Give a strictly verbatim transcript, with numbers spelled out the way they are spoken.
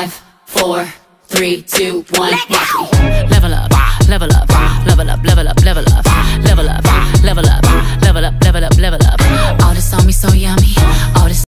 Five, four, three, two, one, watch me. Level up, level up, level up, level